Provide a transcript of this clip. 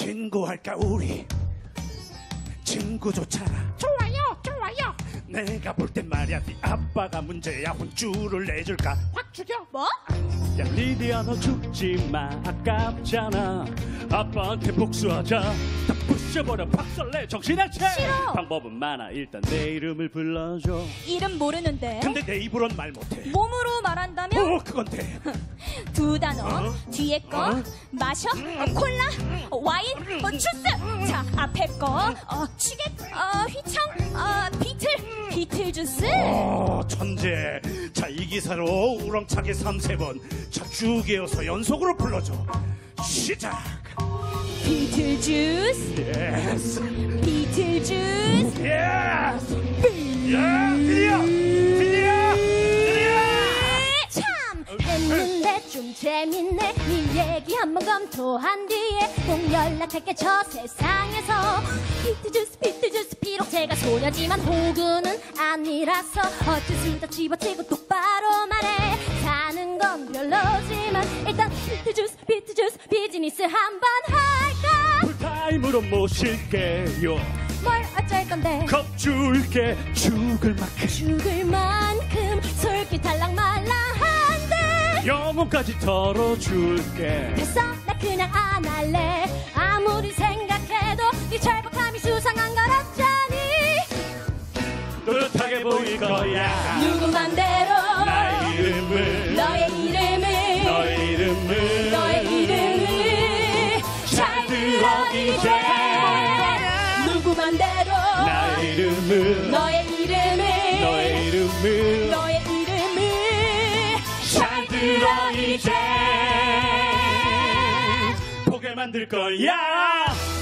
친구할까 우리 친구 좋잖아. 좋아요 좋아요. 내가 볼 땐 말이야 네 아빠가 문제야. 혼쭐을 내줄까? 확 죽여. 뭐? 야 리디야 너 죽지마 아깝잖아. 아빠한테 복수하자. 다 부셔버려 박살내 정신해체. 싫어. 방법은 많아. 일단 내 이름을 불러줘. 이름 모르는데. 근데 내 입으론 말 못해. 몸으로 말한다면 그건 돼. 두 단어. 뒤에 거 마셔. 콜라. 와인. 주스. 자 앞에 거 치객. 휘청. 비틀 주스. 천재. 자, 이 기사로 우렁차게 3-3번 자 쭉 이어서 연속으로 불러줘. 시작. 비틀 주스. 예스. 비틀 주스. 예스. 야, 드디어. 참 했는데 좀 재밌네. 네 얘기 한번 검토한 뒤에 꼭 연락할게. 저 세상에서 비트 주스 비록 제가 소녀지만 호구는 아니라서 어쩔 수다 집어치고 똑바로 말해. 사는 건 별로지만 일단 비트 주스 비즈니스 한번 할까. 풀타임으로 모실게요. 뭘 어쩔 건데. 겁 줄게. 죽을 만큼 솔깃 달랑말랑한데 영혼까지 털어줄게. 됐어 나 그냥 안 할래. 아무리 생각해도 네 철박함이 수상한 건 없잖니. 뿌듯하게 보일 거야. 누구 맘대로 나의 이름을 너의 이름을 잘 들어 이제. 누구 맘대로 나의 이름을 너의 이름을 잘 들어 이제. 보게 만들 거야.